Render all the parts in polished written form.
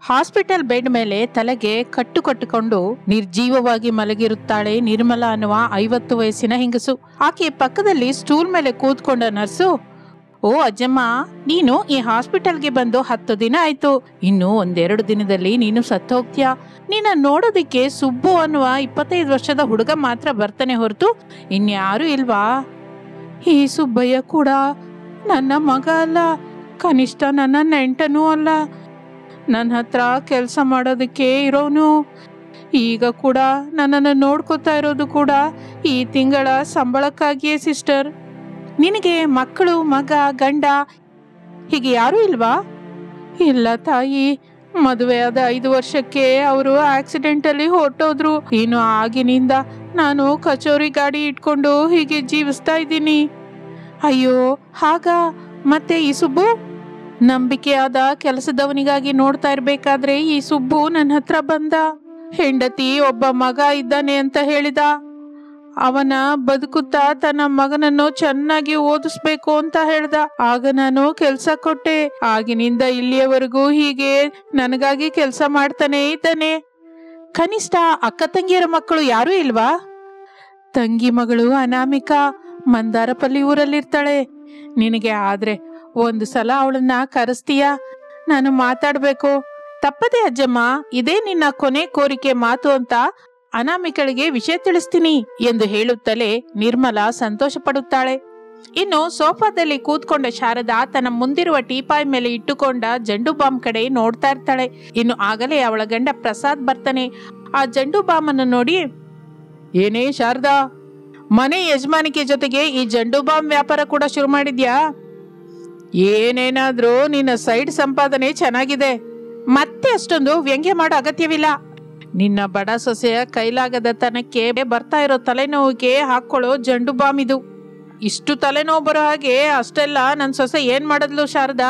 Hospital bed ಮೇಲೆ ತಲೆಗೆ ಕಟ್ಟು ಕಟ್ಟಿಕೊಂಡು ನಿರ್ಜೀವವಾಗಿ ಮಲಗಿರುತ್ತಾಳೆ ನಿರ್ಮಲಾ ಅನ್ನುವ 50 ವಯಸ್ಸಿನ ಹೆಂಗಸು. ಆಕೆ ಪಕ್ಕದಲ್ಲಿ ಸ್ಟೂಲ್ ಮೇಲೆ ಕೂತ್ಕೊಂಡ ನರ್ಸು, ಓ ಅಜ್ಜಮ್ಮ, ನೀನು ಈ ಹಾಸ್ಪಿಟಲ್ಗೆ ಬಂದು 10 ದಿನ ಆಯ್ತು. ಇನ್ನು 1-2 ದಿನದಲ್ಲಿ ನೀನು ಸತ್ತು ಹೋಗ್ತೀಯ. ನಿನ್ನ ನೋಡೋದಿಕ್ಕೆ ಸುಬ್ಬು ಅನ್ನುವ 25 ವರ್ಷದ ಹುಡುಗ ಮಾತ್ರ ಬರ್ತಾನೆ ಹೊರತು ಇನ್ಯಾರು ಇಲ್ವಾ? ಈ ಸುಬ್ಬಯ್ಯ ಕೂಡ ನನ್ನ ಮಗ ಅಲ್ಲ, ಕನಿಷ್ಠ ನನ್ನ ನೆಂಟನೂ ಅಲ್ಲ. ನನ್ನ ಹತ್ರ ಕೆಲಸ ಮಾಡೋದಕ್ಕೆ ಇರೋನು. ಈಗ ಕೂಡ ನನ್ನನ್ನು ನೋಡ್ಕೋತಾ ಇರೋದು ಕೂಡ ಈ ತಿಂಗಳ ಸಂಬಳಕ್ಕಾಗಿಯೇ ಸಿಸ್ಟರ್. ನಿನಗೆ ಮಕ್ಕಳು, ಮಗ, ಗಂಡ ಹೀಗೆ ಯಾರೂ ಇಲ್ವಾ? ಇಲ್ಲ ತಾಯಿ, ಮದುವೆ ಆದ 5 ವರ್ಷಕ್ಕೆ ಅವರು ಆಕ್ಸಿಡೆಂಟಲ್ಲಿ ಹೊರಟೋದ್ರು. ಇನ್ನು ಆಗಿನಿಂದ ನಾನು ಕಚೋರಿ ಗಾಡಿ ಇಟ್ಕೊಂಡು ಹೀಗೆ ಜೀವಿಸ್ತಾ ಇದ್ದೀನಿ. ಅಯ್ಯೋ ಹಾಗ? ಮತ್ತೆ ಈ ಸುಬ್ಬು? ನಂಬಿಕೆಯಾದ ಕೆಲಸದವನಿಗಾಗಿ ನೋಡ್ತಾ ಇರ್ಬೇಕಾದ್ರೆ ಈ ಸುಬ್ಬು ನನ್ನ ಹತ್ರ ಬಂದ. ಹೆಂಡತಿ ಒಬ್ಬ ಮಗ ಇದ್ದಾನೆ ಅಂತ ಹೇಳಿದ. ಅವನ ಬದುಕುತ್ತಾ ತನ್ನ ಮಗನನ್ನು ಚೆನ್ನಾಗಿ ಓದಿಸ್ಬೇಕು ಅಂತ ಹೇಳ್ದ. ಆಗ ನಾನು ಕೆಲ್ಸ ಕೊಟ್ಟೆ. ಆಗಿನಿಂದ ಇಲ್ಲಿಯವರೆಗೂ ಹೀಗೆ ನನಗಾಗಿ ಕೆಲಸ ಮಾಡ್ತಾನೆ ಇದ್ದಾನೆ. ಕನಿಷ್ಠ ಅಕ್ಕ ತಂಗಿಯರ ಮಕ್ಕಳು ಯಾರೂ ಇಲ್ವಾ? ತಂಗಿ ಮಗಳು ಅನಾಮಿಕಾ ಮಂದಾರಪಲ್ಲಿ ಊರಲ್ಲಿರ್ತಾಳೆ. ನಿನಗೆ ಆದ್ರೆ 1 ಸಲ ಅವಳನ್ನ ಕರೆಸ್ತೀಯಾ? ನಾನು ಮಾತಾಡ್ಬೇಕು. ತಪ್ಪದೆ ಅಜ್ಜಮ್ಮ, ಇದೇ ನಿನ್ನ ಕೊನೆ ಕೋರಿಕೆ ಮಾತು ಅಂತ ಅನಾಮಿಕಳಿಗೆ ವಿಷಯ ತಿಳಿಸ್ತೀನಿ ಎಂದು ಹೇಳುತ್ತಲೇ ನಿರ್ಮಲಾ ಸಂತೋಷ ಪಡುತ್ತಾಳೆ. ಇನ್ನು ಸೋಫಾದಲ್ಲಿ ಕೂತ್ಕೊಂಡ ಶಾರದಾ ತನ್ನ ಮುಂದಿರುವ ಟೀಪಾಯ್ ಮೇಲೆ ಇಟ್ಟುಕೊಂಡ ಜಂಡು ಬಾಂಬ್ ಕಡೆ ನೋಡ್ತಾ ಇರ್ತಾಳೆ. ಇನ್ನು ಆಗಲೇ ಅವಳ ಗಂಡ ಪ್ರಸಾದ್ ಬರ್ತಾನೆ. ಆ ಜಂಡು ಬಾಂಬ್ ಅನ್ನು ನೋಡಿ, ಏನೇ ಶಾರದಾ, ಮನೆ ಯಜಮಾನಿಕೆ ಜೊತೆಗೆ ಈ ಜಂಡು ಬಾಂಬ್ ವ್ಯಾಪಾರ ಕೂಡ ಶುರು ಮಾಡಿದ್ಯಾ? ಏನೇನಾದ್ರೂ ನಿನ್ನ ಸೈಡ್ ಸಂಪಾದನೆ ಚೆನ್ನಾಗಿದೆ. ಮತ್ತೆ ಅಷ್ಟೊಂದು ವ್ಯಂಗ್ಯ ಮಾಡೋ ಅಗತ್ಯವಿಲ್ಲ. ನಿನ್ನ ಬಡ ಸೊಸೆಯ ಕೈಲಾಗದ ತನಕ್ಕೆ ಬರ್ತಾ ಇರೋ ತಲೆನೋವಿಗೆ ಹಾಕೊಳ್ಳೋ ಜಂಡು ಬಾಂಬ್ ಇದು. ಇಷ್ಟು ತಲೆನೋವು ಬರೋ ಹಾಗೆ ಅಷ್ಟೆಲ್ಲ ನನ್ನ ಸೊಸೆ ಏನ್ ಮಾಡದ್ಲು ಶಾರದಾ?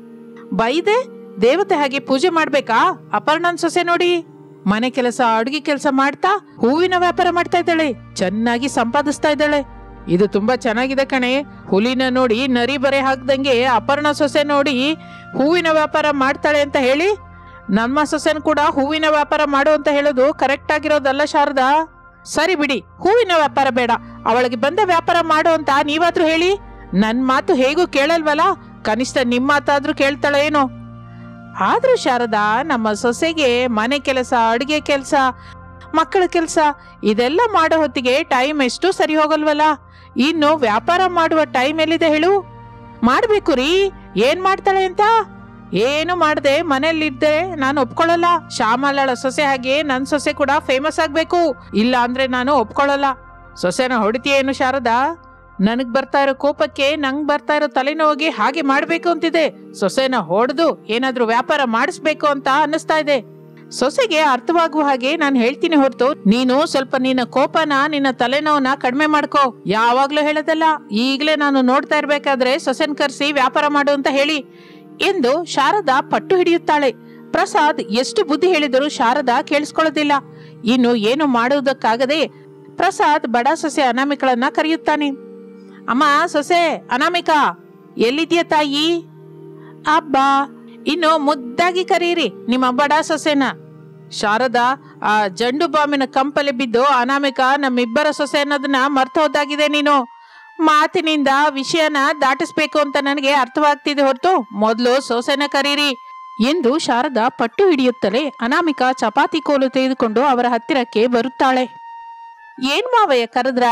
ಬೈದೆ ದೇವತೆ ಹಾಗೆ ಪೂಜೆ ಮಾಡ್ಬೇಕಾ? ಅಪರ್ಣನ್ ಸೊಸೆ ನೋಡಿ, ಮನೆ ಕೆಲಸ, ಅಡುಗೆ ಕೆಲಸ ಮಾಡ್ತಾ ಹೂವಿನ ವ್ಯಾಪಾರ ಮಾಡ್ತಾ ಇದ್ದಾಳೆ. ಚೆನ್ನಾಗಿ ಸಂಪಾದಿಸ್ತಾ ಇದ್ದಾಳೆ. ಇದು ತುಂಬಾ ಚೆನ್ನಾಗಿದೆ ಕಣೆ. ಹುಲಿನ ನೋಡಿ ನರಿ ಬರೆ ಹಾಕ್ದಂಗೆ ಅಪರ್ಣ ಸೊಸೆ ನೋಡಿ ಹೂವಿನ ವ್ಯಾಪಾರ ಮಾಡ್ತಾಳೆ ಅಂತ ಹೇಳಿ ನಮ್ಮ ಸೊಸೆನ್ ಕೂಡ ಹೂವಿನ ವ್ಯಾಪಾರ ಮಾಡು ಅಂತ ಹೇಳೋದು ಕರೆಕ್ಟ್ ಆಗಿರೋದಲ್ಲ ಶಾರದಾ. ಸರಿ ಬಿಡಿ, ಹೂವಿನ ವ್ಯಾಪಾರ ಬೇಡ, ಅವಳಿಗೆ ಬಂದ ವ್ಯಾಪಾರ ಮಾಡು ಅಂತ ನೀವಾದ್ರೂ ಹೇಳಿ. ನನ್ ಮಾತು ಹೇಗೂ ಕೇಳಲ್ವಲ್ಲ, ಕನಿಷ್ಠ ನಿಮ್ಮ ಮಾತಾದ್ರೂ ಕೇಳ್ತಾಳೆ ಏನೋ. ಆದ್ರೂ ಶಾರದಾ, ನಮ್ಮ ಸೊಸೆಗೆ ಮನೆ ಕೆಲಸ, ಅಡುಗೆ ಕೆಲಸ, ಮಕ್ಕಳ ಕೆಲಸ ಇದೆಲ್ಲ ಮಾಡೋ ಹೊತ್ತಿಗೆ ಟೈಮ್ ಎಷ್ಟು ಸರಿ ಹೋಗಲ್ವಲ್ಲ. ಇನ್ನು ವ್ಯಾಪಾರ ಮಾಡುವ ಟೈಮ್ ಎಲ್ಲಿದೆ ಹೇಳು? ಮಾಡ್ಬೇಕು ರೀ. ಏನ್ ಮಾಡ್ತಾಳೆ ಅಂತ? ಏನು ಮಾಡದೆ ಮನೇಲಿದ್ದೆ ನಾನು ಒಪ್ಕೊಳ್ಳಲ್ಲ. ಶ್ಯಾಮಲಳ ಸೊಸೆ ಹಾಗೆ ನನ್ ಸೊಸೆ ಕೂಡ ಫೇಮಸ್ ಆಗ್ಬೇಕು. ಇಲ್ಲ ಅಂದ್ರೆ ನಾನು ಒಪ್ಕೊಳ್ಳಲ್ಲ. ಸೊಸೆನ ಹೊಡಿತೀಯೇನು ಶಾರದಾ? ನನಗ್ ಬರ್ತಾ ಇರೋ ಕೋಪಕ್ಕೆ, ನಂಗ್ ಬರ್ತಾ ಇರೋ ತಲೆನೋವಿಗೆ ಹಾಗೆ ಮಾಡ್ಬೇಕು ಅಂತಿದೆ. ಸೊಸೆನ ಹೊಡೆದು ಏನಾದ್ರೂ ವ್ಯಾಪಾರ ಮಾಡಿಸ್ಬೇಕು ಅಂತ ಅನ್ನಿಸ್ತಾ ಇದೆ. ಸೊಸೆಗೆ ಅರ್ಥವಾಗುವ ಹಾಗೆ ನಾನು ಹೇಳ್ತೀನಿ ಹೊರತು ನೀನು ಸ್ವಲ್ಪ ನಿನ್ನ ಕೋಪನ, ನಿನ್ನ ತಲೆನೋವನ್ನ ಕಡಿಮೆ ಮಾಡ್ಕೋ. ಯಾವಾಗ್ಲೂ ಹೇಳೋದಲ್ಲ, ಈಗಲೇ ನಾನು ನೋಡ್ತಾ ಇರ್ಬೇಕಾದ್ರೆ ಸೊಸೆನ್ ಕರ್ಸಿ ವ್ಯಾಪಾರ ಮಾಡು ಅಂತ ಹೇಳಿ ಎಂದು ಶಾರದಾ ಪಟ್ಟು ಹಿಡಿಯುತ್ತಾಳೆ. ಪ್ರಸಾದ್ ಎಷ್ಟು ಬುದ್ಧಿ ಹೇಳಿದರೂ ಶಾರದಾ ಕೇಳಿಸ್ಕೊಳ್ಳೋದಿಲ್ಲ. ಇನ್ನು ಏನು ಮಾಡುವುದಕ್ಕಾಗದೆ ಪ್ರಸಾದ್ ಬಡ ಸೊಸೆ ಅನಾಮಿಕಳನ್ನ ಕರೆಯುತ್ತಾನೆ. ಅಮ್ಮ, ಸೊಸೆ ಅನಾಮಿಕಾ, ಎಲ್ಲಿದ್ಯಾ ತಾಯಿ? ಅಬ್ಬಾ, ಇನ್ನು ಮುದ್ದಾಗಿ ಕರೀರಿ ನಿಮ್ಮ ಬಡ ಸೊಸೆನ. ಶಾರದಾ, ಆ ಜಂಡು ಬಾಂಬಿನ ಕಂಪಲ್ಲಿ ಬಿದ್ದು ಅನಾಮಿಕಾ ನಮ್ಮಿಬ್ಬರ ಸೊಸೆ ಅನ್ನೋದನ್ನ ಮರ್ತು ಹೋದಾಗಿದೆ. ನೀನು ಮಾತಿನಿಂದ ವಿಷಯನ ದಾಟಿಸ್ಬೇಕು ಅಂತ ನನಗೆ ಅರ್ಥವಾಗ್ತಿದೆ ಹೊರತು ಮೊದಲು ಸೊಸೆನ ಕರೀರಿ ಎಂದು ಶಾರದಾ ಪಟ್ಟು ಹಿಡಿಯುತ್ತಲೇ ಅನಾಮಿಕಾ ಚಪಾತಿ ಕೋಲು ತೆಗೆದುಕೊಂಡು ಅವರ ಹತ್ತಿರಕ್ಕೆ ಬರುತ್ತಾಳೆ. ಏನ್ ಮಾವಯ್ಯ ಕರೆದ್ರ?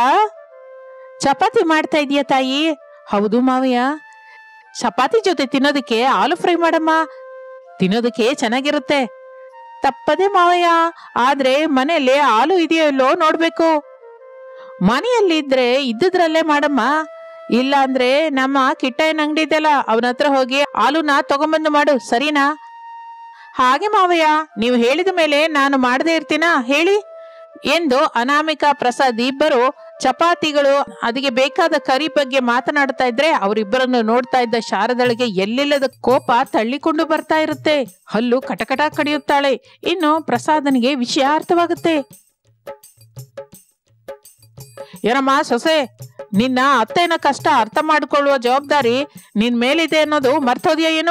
ಚಪಾತಿ ಮಾಡ್ತಾ ಇದೀಯ ತಾಯಿ? ಹೌದು ಮಾವಯ್ಯ. ಚಪಾತಿ ಜೊತೆ ತಿನ್ನೋದಕ್ಕೆ ಆಲೂ ಫ್ರೈ ಮಾಡಮ್ಮ, ತಿನ್ನೋದಕ್ಕೆ ಚೆನ್ನಾಗಿರುತ್ತೆ. ತಪ್ಪದೆ ಮಾವಯ್ಯ, ಆದ್ರೆ ಮನೆಯಲ್ಲಿ ಹಾಲು ಇದೆಯೋ ಇಲ್ಲೋ ನೋಡ್ಬೇಕು. ಮನೆಯಲ್ಲಿ ಇದ್ರೆ ಇದ್ದಿದ್ರಲ್ಲೇ ಮಾಡಮ್ಮ. ಇಲ್ಲ ಅಂದ್ರೆ ನಮ್ಮ ಕಿಟ್ಟಯ್ಯನ ಅಂಗಡಿ ಇದೆಯಲ್ಲ, ಅವನ ಹತ್ರ ಹೋಗಿ ಹಾಲುನ ತಗೊಂಬಂದು ಮಾಡು, ಸರಿನಾ? ಹಾಗೆ ಮಾವಯ್ಯ, ನೀವು ಹೇಳಿದ ಮೇಲೆ ನಾನು ಮಾಡದೇ ಇರ್ತೀನಾ ಹೇಳಿ ಎಂದು ಅನಾಮಿಕಾ ಪ್ರಸಾದ್ ಇಬ್ಬರು ಚಪಾತಿಗಳು, ಅದಕ್ಕೆ ಬೇಕಾದ ಕರಿ ಬಗ್ಗೆ ಮಾತನಾಡ್ತಾ ಇದ್ರೆ ಅವರಿಬ್ಬರನ್ನು ನೋಡ್ತಾ ಇದ್ದ ಶಾರದಳಿಗೆ ಎಲ್ಲಿಲ್ಲದ ಕೋಪ ತಳ್ಳಿಕೊಂಡು ಬರ್ತಾ ಇರುತ್ತೆ. ಹಲ್ಲು ಕಟಕಟ ಕಡಿಯುತ್ತಾಳೆ. ಇನ್ನು ಪ್ರಸಾದನಿಗೆ ವಿಷಯ ಅರ್ಥವಾಗುತ್ತೆ. ಏನಮ್ಮ ಸೊಸೆ, ನಿನ್ನ ಅತ್ತೆನ ಕಷ್ಟ ಅರ್ಥ ಮಾಡಿಕೊಳ್ಳುವ ಜವಾಬ್ದಾರಿ ನಿನ್ ಮೇಲಿದೆ ಅನ್ನೋದು ಮರ್ತೋದ್ಯಾ ಏನು?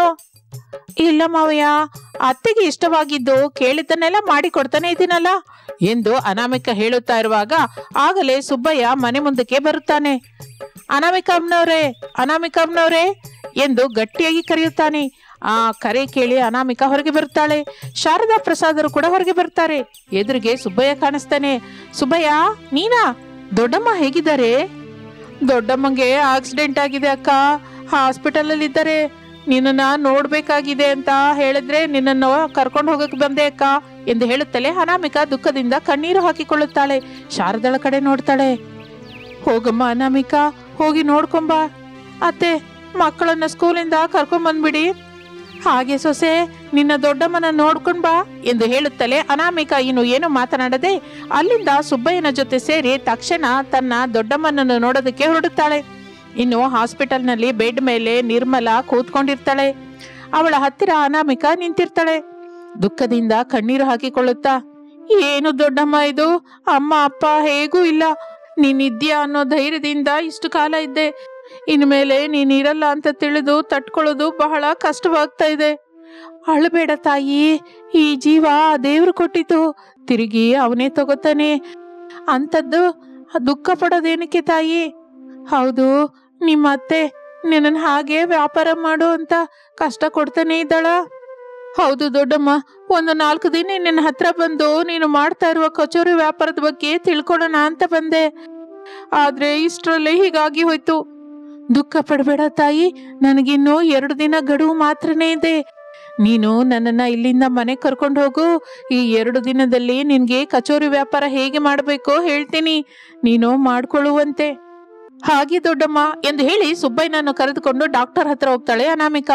ಇಲ್ಲ ಮಾವಯ್ಯ, ಅತ್ತೆಗೆ ಇಷ್ಟವಾಗಿದ್ದು ಕೇಳಿದ್ದನ್ನೆಲ್ಲ ಮಾಡಿ ಕೊಡ್ತಾನೆ ಇದ್ದೀನಲ್ಲ ಎಂದು ಅನಾಮಿಕ ಹೇಳುತ್ತಾ ಇರುವಾಗ ಆಗಲೇ ಸುಬ್ಬಯ್ಯ ಮನೆ ಮುಂದಕ್ಕೆ ಬರುತ್ತಾನೆ. ಅನಾಮಿಕಮ್ಮನವ್ರೇ, ಅನಾಮಿಕಮ್ಮನವ್ರೇ ಎಂದು ಗಟ್ಟಿಯಾಗಿ ಕರೆಯುತ್ತಾನೆ. ಆ ಕರೆ ಕೇಳಿ ಅನಾಮಿಕ ಹೊರಗೆ ಬರುತ್ತಾಳೆ. ಶಾರದಾ ಪ್ರಸಾದರು ಕೂಡ ಹೊರಗೆ ಬರ್ತಾರೆ. ಎದುರಿಗೆ ಸುಬ್ಬಯ್ಯ ಕಾಣಿಸ್ತಾನೆ. ಸುಬ್ಬಯ್ಯ, ನೀನಾ? ದೊಡ್ಡಮ್ಮ ಹೇಗಿದ್ದಾರೆ? ದೊಡ್ಡಮ್ಮಂಗೆ ಆಕ್ಸಿಡೆಂಟ್ ಆಗಿದೆ ಅಕ್ಕ, ಹಾಸ್ಪಿಟಲ್ ಅಲ್ಲಿ ಇದ್ದಾರೆ. ನಿನ್ನನ್ನ ನೋಡ್ಬೇಕಾಗಿದೆ ಅಂತ ಹೇಳಿದ್ರೆ ನಿನ್ನನ್ನು ಕರ್ಕೊಂಡು ಹೋಗಕ್ ಬಂದೆ ಅಕ್ಕ ಎಂದು ಹೇಳುತ್ತಲೇ ಅನಾಮಿಕ ದುಃಖದಿಂದ ಕಣ್ಣೀರು ಹಾಕಿಕೊಳ್ಳುತ್ತಾಳೆ. ಶಾರದಳ ಕಡೆ ನೋಡ್ತಾಳೆ. ಹೋಗಮ್ಮ ಅನಾಮಿಕ, ಹೋಗಿ ನೋಡ್ಕೊಂಬ. ಅತ್ತೆ, ಮಕ್ಕಳನ್ನ ಸ್ಕೂಲಿಂದ ಕರ್ಕೊಂಡ್ ಬಂದ್ಬಿಡಿ. ಹಾಗೆ ಸೊಸೆ, ನಿನ್ನ ದೊಡ್ಡಮ್ಮನ ನೋಡ್ಕೊಂಡ್ ಬಾ ಎಂದು ಹೇಳುತ್ತಲೇ ಅನಾಮಿಕ ಇನ್ನು ಏನು ಮಾತನಾಡದೆ ಅಲ್ಲಿಂದ ಸುಬ್ಬಯ್ಯನ ಜೊತೆ ಸೇರಿ ತಕ್ಷಣ ತನ್ನ ದೊಡ್ಡಮ್ಮನನ್ನು ನೋಡೋದಕ್ಕೆ ಹೊರಡುತ್ತಾಳೆ. ಇನ್ನು ಹಾಸ್ಪಿಟಲ್ನಲ್ಲಿ ಬೆಡ್ ಮೇಲೆ ನಿರ್ಮಲಾ ಕೂತ್ಕೊಂಡಿರ್ತಾಳೆ. ಅವಳ ಹತ್ತಿರ ಅನಾಮಿಕ ನಿಂತಿರ್ತಾಳೆ. ದುಃಖದಿಂದ ಕಣ್ಣೀರು ಹಾಕಿಕೊಳ್ಳುತ್ತಾ, ಏನು ದೊಡ್ಡಮ್ಮ ಇದು? ಅಮ್ಮ ಅಪ್ಪ ಹೇಗೂ ಇಲ್ಲ. ನೀನಿದ್ಯಾ ಅನ್ನೋ ಧೈರ್ಯದಿಂದ ಇಷ್ಟು ಕಾಲ ಇದ್ದೆ. ಇನ್ಮೇಲೆ ನೀನಿರಲ್ಲ ಅಂತ ತಿಳಿದು ತಟ್ಕೊಳ್ಳೋದು ಬಹಳ ಕಷ್ಟವಾಗ್ತಾ ಇದೆ. ಅಳಬೇಡ ತಾಯಿ, ಈ ಜೀವ ದೇವ್ರು ಕೊಟ್ಟಿತು, ತಿರುಗಿ ಅವನೇ ತಗೋತಾನೆ. ಅಂಥದ್ದು ದುಃಖ ಪಡೋದೇನಕ್ಕೆ ತಾಯಿ? ಹೌದು, ನಿಮ್ಮ ಅತ್ತೆ ನಿನ್ನ ಹಾಗೆ ವ್ಯಾಪಾರ ಮಾಡು ಅಂತ ಕಷ್ಟ ಕೊಡ್ತಾನೆ ಇದ್ದಾಳ? ಹೌದು ದೊಡ್ಡಮ್ಮ, ಒಂದು 4 ದಿನ ನಿನ್ನ ಹತ್ರ ಬಂದು ನೀನು ಮಾಡ್ತಾ ಇರುವ ಕಚೋರಿ ವ್ಯಾಪಾರದ ಬಗ್ಗೆ ತಿಳ್ಕೊಳ್ಳೋಣ ಅಂತ ಬಂದೆ. ಆದ್ರೆ ಇಷ್ಟರಲ್ಲೇ ಹೀಗಾಗಿ ಹೋಯ್ತು. ದುಃಖ ಪಡಬೇಡ ತಾಯಿ, ನನಗಿನ್ನೂ 2 ದಿನ ಗಡುವು ಮಾತ್ರನೇ ಇದೆ. ನೀನು ನನ್ನನ್ನ ಇಲ್ಲಿಂದ ಮನೆ ಕರ್ಕೊಂಡು ಹೋಗು. ಈ 2 ದಿನದಲ್ಲಿ ನಿನ್ಗೆ ಕಚೋರಿ ವ್ಯಾಪಾರ ಹೇಗೆ ಮಾಡಬೇಕೋ ಹೇಳ್ತೀನಿ, ನೀನು ಮಾಡ್ಕೊಳ್ಳುವಂತೆ. ಹಾಗೆ ದೊಡ್ಡಮ್ಮ ಎಂದು ಹೇಳಿ ಸುಬ್ಬಯ್ಯನನ್ನು ಕರೆದುಕೊಂಡು ಡಾಕ್ಟರ್ ಹತ್ರ ಹೋಗ್ತಾಳೆ ಅನಾಮಿಕ.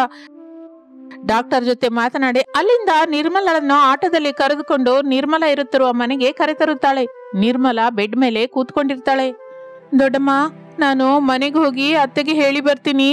ಡಾಕ್ಟರ್ ಜೊತೆ ಮಾತನಾಡಿ ಅಲ್ಲಿಂದ ನಿರ್ಮಲಳನ್ನು ಆಟೋದಲ್ಲಿ ಕರೆದುಕೊಂಡು ನಿರ್ಮಲಾ ಇರುತ್ತಿರುವ ಮನೆಗೆ ಕರೆತರುತ್ತಾಳೆ. ನಿರ್ಮಲಾ ಬೆಡ್ ಮೇಲೆ ಕೂತ್ಕೊಂಡಿರ್ತಾಳೆ. ದೊಡ್ಡಮ್ಮ, ನಾನು ಮನೆಗೆ ಹೋಗಿ ಅತ್ತೆಗೆ ಹೇಳಿ ಬರ್ತೀನಿ.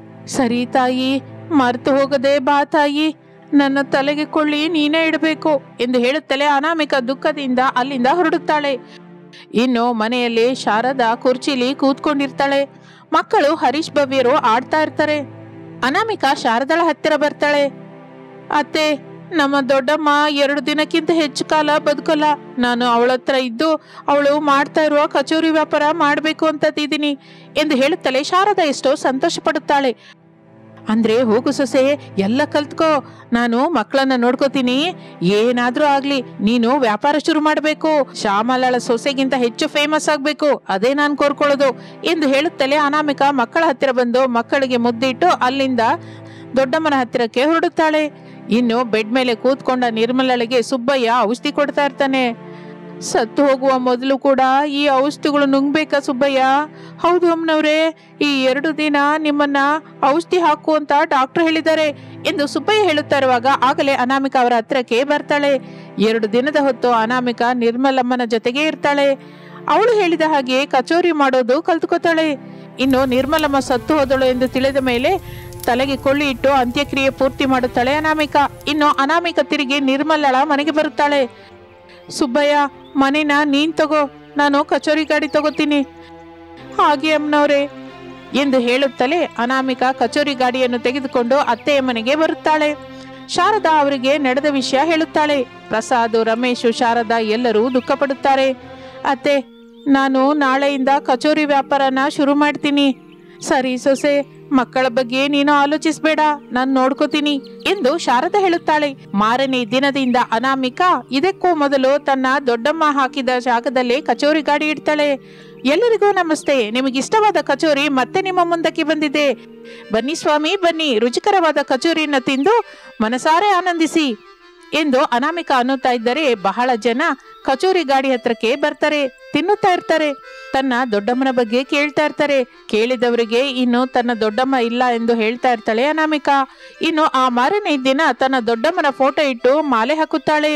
ಸರಿ ತಾಯಿ, ಮರ್ತು ಹೋಗದೆ ಬಾ ತಾಯಿ, ನನ್ನ ತಲೆಗೆ ಕೊಳ್ಳಿ ನೀನೇ ಇಡಬೇಕು ಎಂದು ಹೇಳುತ್ತಲೇ ಅನಾಮಿಕ ದುಃಖದಿಂದ ಅಲ್ಲಿಂದ ಹೊರಡುತ್ತಾಳೆ. ಇನ್ನು ಮನೆಯಲ್ಲಿ ಶಾರದಾ ಕುರ್ಚಿಲಿ ಕೂತ್ಕೊಂಡಿರ್ತಾಳೆ. ಮಕ್ಕಳು ಹರೀಶ್ ಭವ್ಯರು ಆಡ್ತಾ ಇರ್ತಾರೆ. ಅನಾಮಿಕ ಶಾರದಳ ಹತ್ತಿರ ಬರ್ತಾಳೆ. ಅತ್ತೆ, ನಮ್ಮ ದೊಡ್ಡಮ್ಮ 2 ದಿನಕ್ಕಿಂತ ಹೆಚ್ಚು ಕಾಲ ಬದುಕಲ್ಲ. ನಾನು ಅವಳ ಹತ್ರ ಇದ್ದು ಅವಳು ಮಾಡ್ತಾ ಇರುವ ಕಚೋರಿ ವ್ಯಾಪಾರ ಮಾಡಬೇಕು ಅಂತಿದ್ದೀನಿ ಎಂದು ಹೇಳುತ್ತಲೇ ಶಾರದಾ ಎಷ್ಟೋ ಸಂತೋಷ ಪಡುತ್ತಾಳೆ. ಅಂದ್ರೆ ಹೋಗು ಸೊಸೆ, ಎಲ್ಲ ಕಲ್ತ್ಕೋ, ನಾನು ಮಕ್ಕಳನ್ನ ನೋಡ್ಕೋತೀನಿ. ಏನಾದ್ರೂ ಆಗ್ಲಿ ನೀನು ವ್ಯಾಪಾರ ಶುರು ಮಾಡಬೇಕು, ಶ್ಯಾಮಲಾಳ ಸೊಸೆಗಿಂತ ಹೆಚ್ಚು ಫೇಮಸ್ ಆಗ್ಬೇಕು, ಅದೇ ನಾನು ಕೋರ್ಕೊಳ್ಳೋದು ಎಂದು ಹೇಳುತ್ತಲೇ ಅನಾಮಿಕ ಮಕ್ಕಳ ಹತ್ತಿರ ಬಂದು ಮಕ್ಕಳಿಗೆ ಮುದ್ದಿಟ್ಟು ಅಲ್ಲಿಂದ ದೊಡ್ಡಮ್ಮನ ಹತ್ತಿರಕ್ಕೆ ಹೊರಡುತ್ತಾಳೆ. ಇನ್ನು ಬೆಡ್ ಮೇಲೆ ಕೂತ್ಕೊಂಡ ನಿರ್ಮಲಳಿಗೆ ಸುಬ್ಬಯ್ಯ ಔಷಧಿ ಕೊಡ್ತಾ ಇರ್ತಾನೆ. ಸತ್ತು ಹೋಗುವ ಮೊದಲು ಕೂಡ ಈ ಔಷಧಿಗಳು ನುಂಗ್ಬೇಕಾ ಸುಬ್ಬಯ್ಯ? ಹೌದು ಅಮ್ಮನವ್ರೆ, ಈ 2 ದಿನ ನಿಮ್ಮನ್ನ ಔಷಧಿ ಹಾಕು ಅಂತ ಡಾಕ್ಟರ್ ಹೇಳಿದ್ದಾರೆ ಎಂದು ಸುಬ್ಬಯ್ಯ ಹೇಳುತ್ತಾ ಇರುವಾಗ ಆಗಲೇ ಅನಾಮಿಕ ಅವರ ಹತ್ರಕ್ಕೆ ಬರ್ತಾಳೆ. 2 ದಿನದ ಹೊತ್ತು ಅನಾಮಿಕ ನಿರ್ಮಲಮ್ಮನ ಜೊತೆಗೆ ಇರ್ತಾಳೆ. ಅವಳು ಹೇಳಿದ ಹಾಗೆ ಕಚೋರಿ ಮಾಡೋದು ಕಲ್ತ್ಕೋತಾಳೆ. ಇನ್ನು ನಿರ್ಮಲಮ್ಮ ಸತ್ತು ಹೋದಳು ಎಂದು ತಿಳಿದ ಮೇಲೆ ತಲೆಗೆ ಕೊಳ್ಳಿ ಇಟ್ಟು ಅಂತ್ಯಕ್ರಿಯೆ ಪೂರ್ತಿ ಮಾಡುತ್ತಾಳೆ ಅನಾಮಿಕ. ಇನ್ನು ಅನಾಮಿಕ ತಿರುಗಿ ನಿರ್ಮಲಳ ಮನೆಗೆ ಬರುತ್ತಾಳೆ. ಸುಬ್ಬಯ್ಯ, ಮನೆನ ನೀನ್ ತಗೋ, ನಾನು ಕಚೋರಿ ಗಾಡಿ ತಗೋತೀನಿ. ಹಾಗೆ ಅಮ್ಮನವ್ರೆ ಎಂದು ಹೇಳುತ್ತಲೇ ಅನಾಮಿಕ ಕಚೋರಿ ಗಾಡಿಯನ್ನು ತೆಗೆದುಕೊಂಡು ಅತ್ತೆಯ ಮನೆಗೆ ಬರುತ್ತಾಳೆ. ಶಾರದಾ ಅವರಿಗೆ ನಡೆದ ವಿಷಯ ಹೇಳುತ್ತಾಳೆ. ಪ್ರಸಾದ್, ರಮೇಶ್, ಶಾರದಾ ಎಲ್ಲರೂ ದುಃಖ ಪಡುತ್ತಾರೆ. ಅತ್ತೆ, ನಾನು ನಾಳೆಯಿಂದ ಕಚೋರಿ ವ್ಯಾಪಾರನ ಶುರು ಮಾಡ್ತೀನಿ. ಸರಿ ಸೊಸೆ, ಮಕ್ಕಳ ಬಗ್ಗೆ ನೀನು ಆಲೋಚಿಸಬೇಡ, ನಾನು ನೋಡ್ಕೋತೀನಿ ಎಂದು ಶಾರದಾ ಹೇಳುತ್ತಾಳೆ. ಮಾರನೇ ದಿನದಿಂದ ಅನಾಮಿಕ ಇದಕ್ಕೂ ಮೊದಲು ತನ್ನ ದೊಡ್ಡಮ್ಮ ಹಾಕಿದ ಜಾಗದಲ್ಲಿ ಕಚೋರಿ ಗಾಡಿ ಇಡ್ತಾಳೆ. ಎಲ್ಲರಿಗೂ ನಮಸ್ತೆ, ನಿಮಗಿಷ್ಟವಾದ ಕಚೋರಿ ಮತ್ತೆ ನಿಮ್ಮ ಮುಂದಕ್ಕೆ ಬಂದಿದೆ. ಬನ್ನಿ ಸ್ವಾಮಿ ಬನ್ನಿ, ರುಚಿಕರವಾದ ಕಚೋರಿಯನ್ನು ತಿಂದು ಮನಸಾರೆ ಆನಂದಿಸಿ ಎಂದು ಅನಾಮಿಕ ಅನ್ನುತ್ತಾ ಇದ್ದರೆ ಬಹಳ ಜನ ಕಚೋರಿ ಗಾಡಿ ಹತ್ರಕ್ಕೆ ಬರ್ತಾರೆ, ತಿನ್ನುತ್ತಾ ಇರ್ತಾರೆ, ತನ್ನ ದೊಡ್ಡಮ್ಮನ ಬಗ್ಗೆ ಕೇಳ್ತಾ ಇರ್ತಾರೆ. ಕೇಳಿದವರಿಗೆ ಇನ್ನು ತನ್ನ ದೊಡ್ಡಮ್ಮ ಇಲ್ಲ ಎಂದು ಹೇಳ್ತಾ ಇರ್ತಾಳೆ ಅನಾಮಿಕ. ಇನ್ನು ಆ ಮಾರನೇ ದಿನ ತನ್ನ ದೊಡ್ಡಮ್ಮನ ಫೋಟೋ ಇಟ್ಟು ಮಾಲೆ ಹಾಕುತ್ತಾಳೆ.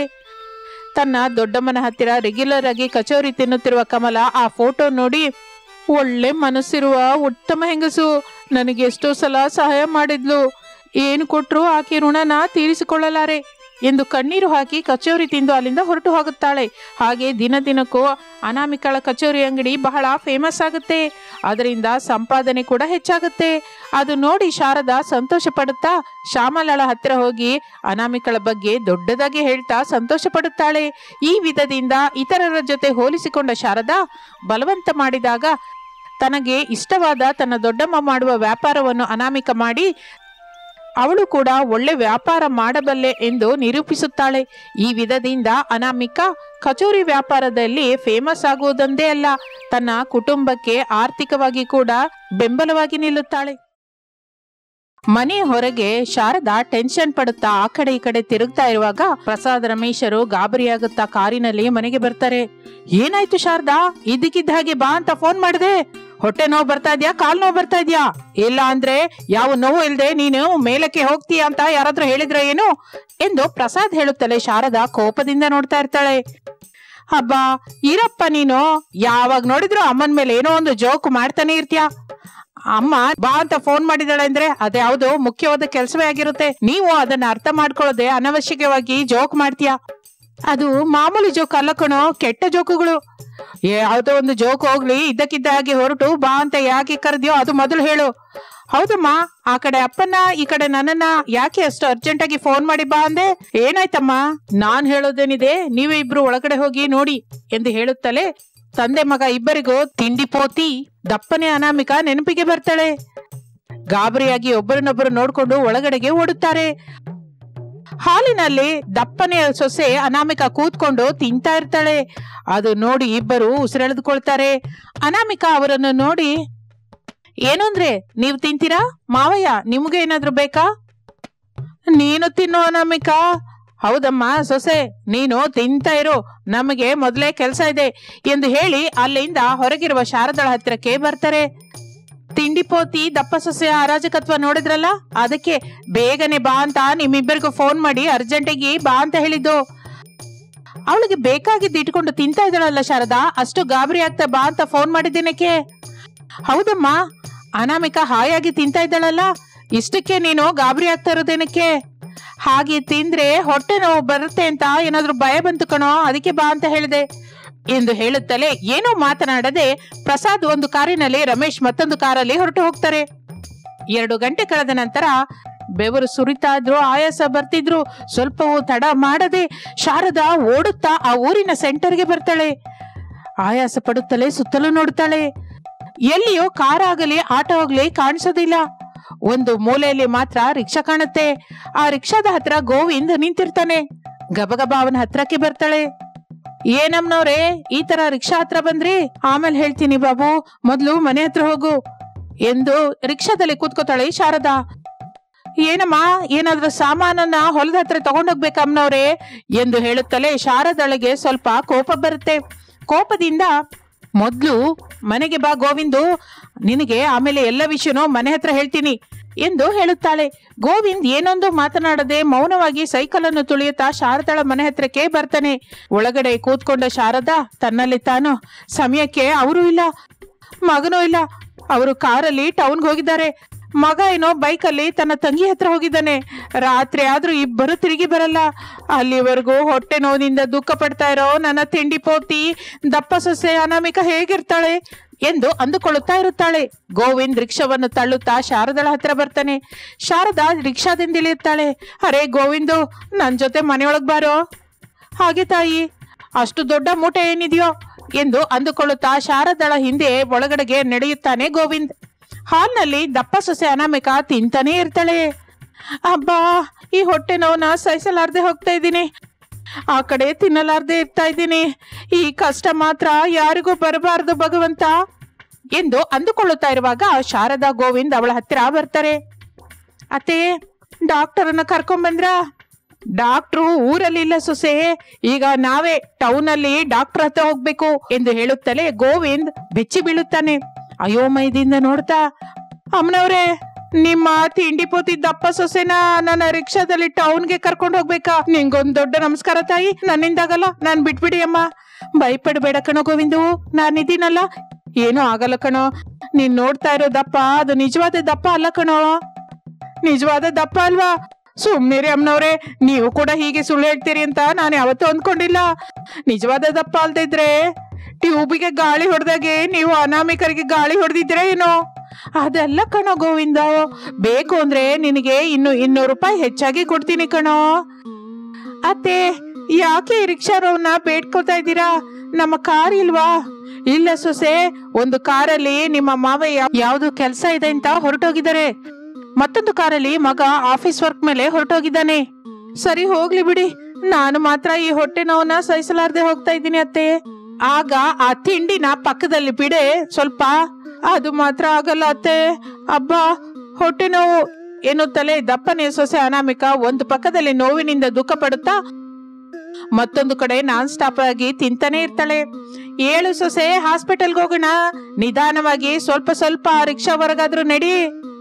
ತನ್ನ ದೊಡ್ಡಮ್ಮನ ಹತ್ತಿರ ರೆಗ್ಯುಲರ್ ಆಗಿ ಕಚೋರಿ ತಿನ್ನುತ್ತಿರುವ ಕಮಲ ಆ ಫೋಟೋ ನೋಡಿ, ಒಳ್ಳೆ ಮನಸ್ಸಿರುವ ಉತ್ತಮ ಹೆಂಗಸು, ನನಗೆ ಎಷ್ಟೋ ಸಲ ಸಹಾಯ ಮಾಡಿದ್ಲು, ಏನು ಕೊಟ್ರು ಆಕೆ ಋಣನ ತೀರಿಸಿಕೊಳ್ಳಲಾರೆ ಎಂದು ಕಣ್ಣೀರು ಹಾಕಿ ಕಚೋರಿ ತಿಂದು ಅಲ್ಲಿಂದ ಹೊರಟು ಹೋಗುತ್ತಾಳೆ. ಹಾಗೆ ದಿನ ದಿನಕ್ಕೂ ಅನಾಮಿಕಳ ಕಚೋರಿ ಅಂಗಡಿ ಬಹಳ ಫೇಮಸ್ ಆಗುತ್ತೆ. ಅದರಿಂದ ಸಂಪಾದನೆ ಕೂಡ ಹೆಚ್ಚಾಗುತ್ತೆ. ಅದು ನೋಡಿ ಶಾರದಾ ಸಂತೋಷ ಪಡುತ್ತಾ ಶ್ಯಾಮಲಳ ಹತ್ತಿರ ಹೋಗಿ ಅನಾಮಿಕಳ ಬಗ್ಗೆ ದೊಡ್ಡದಾಗಿ ಹೇಳ್ತಾ ಸಂತೋಷ ಪಡುತ್ತಾಳೆ. ಈ ವಿಧದಿಂದ ಇತರರ ಜೊತೆ ಹೋಲಿಸಿಕೊಂಡ ಶಾರದಾ ಬಲವಂತ ಮಾಡಿದಾಗ ತನಗೆ ಇಷ್ಟವಾದ ತನ್ನ ದೊಡ್ಡಮ್ಮ ಮಾಡುವ ವ್ಯಾಪಾರವನ್ನು ಅನಾಮಿಕ ಮಾಡಿ ಅವಳು ಕೂಡ ಒಳ್ಳೆ ವ್ಯಾಪಾರ ಮಾಡಬಲ್ಲೆ ಎಂದು ನಿರೂಪಿಸುತ್ತಾಳೆ. ಈ ವಿಧದಿಂದ ಅನಾಮಿಕ ಕಚೋರಿ ವ್ಯಾಪಾರದಲ್ಲಿ ಫೇಮಸ್ ಆಗುವುದೊಂದೇ ಅಲ್ಲ, ತನ್ನ ಕುಟುಂಬಕ್ಕೆ ಆರ್ಥಿಕವಾಗಿ ಕೂಡ ಬೆಂಬಲವಾಗಿ ನಿಲ್ಲುತ್ತಾಳೆ. ಮನೆ ಹೊರಗೆ ಶಾರದಾ ಟೆನ್ಷನ್ ಪಡುತ್ತಾ ಆ ಕಡೆ ಈ ಕಡೆ ತಿರುಗ್ತಾ ಇರುವಾಗ ಪ್ರಸಾದ್ ರಮೇಶರು ಗಾಬರಿಯಾಗುತ್ತಾ ಕಾರಿನಲ್ಲಿ ಮನೆಗೆ ಬರ್ತಾರೆ. ಏನಾಯ್ತು ಶಾರದಾ, ಇದ್ದಕ್ಕಿದ್ದ ಹಾಗೆ ಬಾ ಅಂತ ಫೋನ್ ಮಾಡಿದೆ? ಹೊಟ್ಟೆ ನೋವು ಬರ್ತಾ ಇದ್ಯಾ, ಕಾಲ್ ನೋವು ಬರ್ತಾ ಇದ್ಯಾ? ಇಲ್ಲ ಅಂದ್ರೆ ಯಾವ ನೋವು ಇಲ್ದೆ ನೀನು ಮೇಲಕ್ಕೆ ಹೋಗ್ತೀಯ ಅಂತ ಯಾರಾದ್ರೂ ಹೇಳಿದ್ರ ಏನು ಎಂದು ಪ್ರಸಾದ್ ಹೇಳುತ್ತಲೇ ಶಾರದಾ ಕೋಪದಿಂದ ನೋಡ್ತಾ ಇರ್ತಾಳೆ. ಹಬ್ಬಾ ಇರಪ್ಪ, ನೀನು ಯಾವಾಗ ನೋಡಿದ್ರು ಅಮ್ಮನ ಮೇಲೆ ಏನೋ ಒಂದು ಜೋಕ್ ಮಾಡ್ತಾನೆ ಇರ್ತೀಯ. ಅಮ್ಮ ಬಾ ಅಂತ ಫೋನ್ ಮಾಡಿದಾಳೆ ಅಂದ್ರೆ ಅದ್ಯಾವುದೋ ಮುಖ್ಯವಾದ ಕೆಲಸವೇ ಆಗಿರುತ್ತೆ. ನೀವು ಅದನ್ನ ಅರ್ಥ ಮಾಡ್ಕೊಳ್ಳೋದೆ ಅನವಶ್ಯಕವಾಗಿ ಜೋಕ್ ಮಾಡ್ತೀಯ. ಅದು ಮಾಮೂಲಿ ಜೋಕ್ ಅಲ್ಲ ಕಣೋ, ಕೆಟ್ಟ ಜೋಕುಗಳು. ಯಾವುದೋ ಒಂದು ಜೋಕ್ ಹೋಗ್ಲಿ, ಇದ್ದಕ್ಕಿದ್ದ ಹಾಗೆ ಹೊರಟು ಬಾ ಅಂತ ಯಾಕೆ ಕರೆದ್ಯೋ ಅದು ಮೊದಲು ಹೇಳು. ಹೌದಮ್ಮ, ಆ ಕಡೆ ಅಪ್ಪನ್ನ ಈ ಕಡೆ ನನ್ನನ್ನ ಯಾಕೆ ಅಷ್ಟು ಅರ್ಜೆಂಟ್ ಆಗಿ ಫೋನ್ ಮಾಡಿ ಬಾ ಅಂದೆ? ಏನಾಯ್ತಮ್ಮ? ನಾನ್ ಹೇಳೋದೇನಿದೆ, ನೀವೇ ಇಬ್ರು ಒಳಗಡೆ ಹೋಗಿ ನೋಡಿ ಎಂದು ಹೇಳುತ್ತಲೇ ತಂದೆ ಮಗ ಇಬ್ಬರಿಗೂ ತಿಂಡಿ ಪೋತಿ ದಪ್ಪನೆ ಅನಾಮಿಕ ನೆನಪಿಗೆ ಬರ್ತಾಳೆ. ಗಾಬರಿಯಾಗಿ ಒಬ್ಬರನ್ನೊಬ್ಬರು ನೋಡ್ಕೊಂಡು ಒಳಗಡೆಗೆ ಓಡುತ್ತಾರೆ. ಹಾಲಿನಲ್ಲಿ ದಪ್ಪನೆಯ ಸೊಸೆ ಅನಾಮಿಕ ಕೂತ್ಕೊಂಡು ತಿಂತಾ ಇರ್ತಾಳೆ. ಅದು ನೋಡಿ ಇಬ್ಬರು ಉಸಿರೆಳೆದುಕೊಳ್ತಾರೆ. ಅನಾಮಿಕ ಅವರನ್ನು ನೋಡಿ, ಏನು ಅಂದ್ರೆ ನೀವು ತಿಂತೀರಾ ಮಾವಯ್ಯ, ನಿಮ್ಗೆ ಏನಾದ್ರು ಬೇಕಾ? ನೀನು ತಿನ್ನು ಅನಾಮಿಕ. ಹೌದಮ್ಮ ಸೊಸೆ, ನೀನು ತಿಂತಾ ಇರು, ನಮಗೆ ಮೊದಲೇ ಕೆಲಸ ಇದೆ ಎಂದು ಹೇಳಿ ಅಲ್ಲಿಂದ ಹೊರಗಿರುವ ಶಾರದಳ ಹತ್ತಿರಕ್ಕೆ ಬರ್ತಾರೆ. ತಿಂಡಿ ಪೋತಿ ದಪ್ಪ ಸೊಸೆಯ ಅರಾಜಕತ್ವ ನೋಡಿದ್ರಲ್ಲ, ಅದಕ್ಕೆ ಬೇಗನೆ ಬಾ ಅಂತ ನಿಮ್ಮಿಬ್ಬರಿಗೂ ಫೋನ್ ಮಾಡಿ ಅರ್ಜೆಂಟಿಗೆ ಬಾ ಅಂತ ಹೇಳಿದ್ದು. ಅವಳಿಗೆ ಬೇಕಾಗಿದ್ದು ಇಟ್ಕೊಂಡು ತಿಂತಾ ಇದ್ದಾಳಲ್ಲ ಶಾರದಾ, ಅಷ್ಟು ಗಾಬರಿ ಆಗ್ತಾ ಬಾ ಅಂತ ಫೋನ್ ಮಾಡಿದ್ದೇನಕ್ಕೆ? ಹೌದಮ್ಮ, ಅನಾಮಿಕ ಹಾಯಾಗಿ ತಿಂತಾ ಇದ್ದಾಳಲ್ಲ, ಇಷ್ಟಕ್ಕೆ ನೀನು ಗಾಬರಿ ಆಗ್ತಾ ಇರೋದೇನಕ್ಕೆ? ಹಾಗೆ ತಿಂದ್ರೆ ಹೊಟ್ಟೆ ನೋವು ಬರುತ್ತೆ ಅಂತ ಏನಾದ್ರು ಭಯ ಬಂತು ಕಣೋ, ಅದಕ್ಕೆ ಬಾ ಅಂತ ಹೇಳಿದೆ ಎಂದು ಹೇಳುತ್ತಲೇ ಏನೂ ಮಾತನಾಡದೆ ಪ್ರಸಾದ್ ಒಂದು ಕಾರಿನಲ್ಲಿ, ರಮೇಶ್ ಮತ್ತೊಂದು ಕಾರಲ್ಲಿ ಹೊರಟು ಹೋಗ್ತಾರೆ. 2 ಗಂಟೆ ಕಳೆದ ನಂತರ ಬೆವರು ಸುರಿತಾ ಇದ್ರು, ಆಯಾಸ ಬರ್ತಿದ್ರು. ಸ್ವಲ್ಪವೂ ತಡ ಮಾಡದೆ ಶಾರದಾ ಓಡುತ್ತಾ ಆ ಊರಿನ ಸೆಂಟರ್ಗೆ ಬರ್ತಾಳೆ. ಆಯಾಸ ಪಡುತ್ತಲೇ ಸುತ್ತಲೂ ನೋಡುತ್ತಾಳೆ. ಎಲ್ಲಿಯೋ ಕಾರ್ ಆಗಲಿ ಆಟೋ ಆಗಲಿ ಕಾಣಿಸೋದಿಲ್ಲ. ಒಂದು ಮೂಲೆಯಲ್ಲಿ ಮಾತ್ರ ರಿಕ್ಷಾ ಕಾಣುತ್ತೆ. ಆ ರಿಕ್ಷಾದ ಹತ್ರ ಗೋವಿಂದ್ ನಿಂತಿರ್ತಾನೆ. ಗಬಗಬ ಅವನ ಹತ್ರಕ್ಕೆ ಬರ್ತಾಳೆ. ಏನಮ್ಮನವ್ರೆ, ಈ ತರ ರಿಕ್ಷಾ ಹತ್ರ ಬಂದ್ರಿ? ಆಮೇಲೆ ಹೇಳ್ತೀನಿ ಬಾಬು, ಮೊದ್ಲು ಮನೆ ಹತ್ರ ಹೋಗು ಎಂದು ರಿಕ್ಷಾದಲ್ಲಿ ಕೂತ್ಕೋತಾಳೆ ಶಾರದಾ. ಏನಮ್ಮ, ಏನಾದ್ರೂ ಸಾಮಾನನ್ನ ಹೊಲದ ಹತ್ರ ತಗೊಂಡೋಗ್ಬೇಕಮ್ಮನವ್ರೆ ಎಂದು ಹೇಳುತ್ತಲೇ ಶಾರದಳಿಗೆ ಸ್ವಲ್ಪ ಕೋಪ ಬರುತ್ತೆ. ಕೋಪದಿಂದ ಮೊದ್ಲು ಮನೆಗೆ ಬಾ ಗೋವಿಂದು, ನಿನಗೆ ಆಮೇಲೆ ಎಲ್ಲ ವಿಷಯನೂ ಮನೆ ಹತ್ರ ಹೇಳ್ತೀನಿ ಎಂದು ಹೇಳುತ್ತಾಳೆ. ಗೋವಿಂದ್ ಏನೊಂದು ಮಾತನಾಡದೆ ಮೌನವಾಗಿ ಸೈಕಲ್ ಅನ್ನು ತುಳಿಯುತ್ತಾ ಶಾರದಳ ಮನೆ ಹತ್ರಕ್ಕೆ ಬರ್ತಾನೆ. ಒಳಗಡೆ ಕೂತ್ಕೊಂಡ ಶಾರದಾ ತನ್ನಲ್ಲಿ ತಾನು, ಸಮಯಕ್ಕೆ ಅವರು ಇಲ್ಲ, ಮಗನೂ ಇಲ್ಲ. ಅವರು ಕಾರಲ್ಲಿ ಟೌನ್ಗೆ ಹೋಗಿದ್ದಾರೆ. ಮಗ ಏನೋ ಬೈಕಲ್ಲಿ ತನ್ನ ತಂಗಿ ಹತ್ರ ಹೋಗಿದ್ದಾನೆ. ರಾತ್ರಿ ಆದ್ರೂ ಇಬ್ಬರು ತಿರುಗಿ ಬರಲ್ಲ. ಅಲ್ಲಿವರೆಗೂ ಹೊಟ್ಟೆ ನೋವಿನಿಂದ ದುಃಖ ಪಡ್ತಾ ಇರೋ ನನ್ನ ತಿಂಡಿ ಪೋತಿ ದಪ್ಪ ಸೊಸೆ ಅನಾಮಿಕ ಹೇಗಿರ್ತಾಳೆ ಎಂದು ಅಂದುಕೊಳ್ಳುತ್ತಾ ಇರುತ್ತಾಳೆ. ಗೋವಿಂದ್ ರಿಕ್ಷಾವನ್ನು ತಳ್ಳುತ್ತಾ ಶಾರದಳ ಹತ್ರ ಬರ್ತಾನೆ. ಶಾರದಾ ರಿಕ್ಷಾದಿಂದ ಇಳಿಯುತ್ತಾಳೆ. ಅರೆ ಗೋವಿಂದು, ನನ್ನ ಜೊತೆ ಮನೆಯೊಳಗೆ ಬಾರೋ. ಹಾಗೆ ತಾಯಿ, ಅಷ್ಟು ದೊಡ್ಡ ಮೂಟೆ ಏನಿದೆಯೋ ಎಂದು ಅಂದುಕೊಳ್ಳುತ್ತಾ ಶಾರದಳ ಹಿಂದೆ ಒಳಗಡೆಗೆ ನಡೆಯುತ್ತಾನೆ ಗೋವಿಂದ್. ಹಾಲ್ನಲ್ಲಿ ದಪ್ಪ ಸೊಸೆ ಅನಾಮಿಕ ತಿಂತಾನೇ ಇರ್ತಾಳೆ. ಅಬ್ಬಾ, ಈ ಹೊಟ್ಟೆ ನೋವನ್ನ ಸಹಿಸಲಾರ್ದೆ ಹೋಗ್ತಾ ಇದ್ದೀನಿ, ಆ ಕಡೆ ತಿನ್ನಲಾರ್ದೆ ಇರ್ತಾ ಇದ್ದೀನಿ. ಈ ಕಷ್ಟ ಮಾತ್ರ ಯಾರಿಗೂ ಬರಬಾರದು ಭಗವಂತ ಎಂದು ಅಂದುಕೊಳ್ಳುತ್ತಾ ಇರುವಾಗ ಶಾರದಾ ಗೋವಿಂದ್ ಅವಳ ಹತ್ತಿರ ಬರ್ತಾರೆ. ಅತ್ತೆ, ಡಾಕ್ಟರನ್ನ ಕರ್ಕೊಂಡ್ಬಂದ್ರ? ಡಾಕ್ಟ್ರು ಊರಲ್ಲಿ ಇಲ್ಲ ಸೊಸೆ, ಈಗ ನಾವೇ ಟೌನಲ್ಲಿ ಡಾಕ್ಟರ್ ಹತ್ರ ಹೋಗ್ಬೇಕು ಎಂದು ಹೇಳುತ್ತಲೇ ಗೋವಿಂದ್ ಬೆಚ್ಚಿ ಬೀಳುತ್ತಾನೆ. ಅಯೋಮಯದಿಂದ ನೋಡ್ತಾ, ಅಮ್ಮನವ್ರೆ, ನಿಮ್ಮ ತಿಂಡಿ ಪೋತಿ ದಪ್ಪ ಸೊಸೆನ ನನ್ನ ರಿಕ್ಷಾದಲ್ಲಿ ಟೌನ್ಗೆ ಕರ್ಕೊಂಡು ಹೋಗ್ಬೇಕಾ? ನಿಂಗೊಂದ್ ದೊಡ್ಡ ನಮಸ್ಕಾರ ತಾಯಿ, ನನ್ನಿಂದಾಗಲ್ಲ, ನಾನ್ ಬಿಟ್ಬಿಡಿ ಅಮ್ಮ. ಭಯಪಡ್ಬೇಡ ಕಣೋ ಗೋವಿಂದು, ನಾನಿದ್ದೀನಲ್ಲ, ಏನೂ ಆಗಲ್ಲ ಕಣೋ. ನೀನ್ ನೋಡ್ತಾ ಇರೋ ದಪ್ಪ ಅದು ನಿಜವಾದ ದಪ್ಪ ಅಲ್ಲ ಕಣೋ. ನಿಜವಾದ ದಪ್ಪ ಅಲ್ವಾ? ಸುಮ್ನಿರಿ ಅಮ್ಮನವ್ರೆ, ನೀವು ಕೂಡ ಹೀಗೆ ಸುಳ್ಳು ಹೇಳ್ತೀರಿ ಅಂತ ನಾನು ಯಾವತ್ತೂ ಅಂದ್ಕೊಂಡಿಲ್ಲ. ನಿಜವಾದ ದಪ್ಪ ಅಲ್ದಿದ್ರೆ ಟ್ಯೂಬಿಗೆ ಗಾಳಿ ಹೊಡೆದಾಗೆ ನೀವು ಅನಾಮಿಕರಿಗೆ ಗಾಳಿ ಹೊಡೆದಿದ್ರೆ ಏನೋ. ಅದೆಲ್ಲ ಕಣೋ ಗೋವಿಂದ, ಬೇಕು ಅಂದ್ರೆ ನಿನಗೆ ಇನ್ನು 200 ರೂಪಾಯಿ ಹೆಚ್ಚಾಗಿ ಕೊಡ್ತೀನಿ ಕಣೋ. ಅತ್ತೆ, ಯಾಕೆ ಈ ರಿಕ್ಷಾರವನ್ನ ಬೇಡ್ಕೊತಾ ಇದ್ದೀರಾ? ನಮ್ಮ ಕಾರ್ ಇಲ್ವಾ? ಇಲ್ಲ ಸೊಸೆ, ಒಂದು ಕಾರಲ್ಲಿ ನಿಮ್ಮ ಮಾವಯ್ಯ ಯಾವ್ದು ಕೆಲಸ ಇದೆ ಅಂತ ಹೊರಟೋಗಿದ್ದಾರೆ, ಮತ್ತೊಂದು ಕಾರಲ್ಲಿ ಮಗ ಆಫೀಸ್ ವರ್ಕ್ ಮೇಲೆ ಹೊರಟೋಗಿದ್ದಾನೆ. ಸರಿ ಹೋಗ್ಲಿ ಬಿಡಿ, ನಾನು ಮಾತ್ರ ಈ ಹೊಟ್ಟೆ ನೋವನ್ನ ಸಹಿಸಲಾರ್ದೆ ಹೋಗ್ತಾ ಇದ್ದೀನಿ ಅತ್ತೆ. ಆಗ ಆ ತಿಂಡಿನ ಪಕ್ಕದಲ್ಲಿ ಬಿಡೆ ಸ್ವಲ್ಪ. ಅದು ಮಾತ್ರ ಆಗಲ್ಲ ಅತ್ತೆ. ಅಬ್ಬಾ ಹೊಟ್ಟೆ ನೋವು ಎನ್ನುತ್ತಲೇ ದಪ್ಪನೆ ಸೊಸೆ ಅನಾಮಿಕ ಒಂದು ಪಕ್ಕದಲ್ಲಿ ನೋವಿನಿಂದ ದುಃಖ ಪಡುತ್ತಾ ಮತ್ತೊಂದು ಕಡೆ ನಾನ್ ಸ್ಟಾಪ್ ಆಗಿ ತಿಂತಾನೆ ಇರ್ತಾಳೆ. ಏಳು ಸೊಸೆ, ಹಾಸ್ಪಿಟಲ್ಗೆ ಹೋಗೋಣ, ನಿಧಾನವಾಗಿ ಸ್ವಲ್ಪ ಸ್ವಲ್ಪ ರಿಕ್ಷಾವರೆಗಾದ್ರೂ ನಡಿ.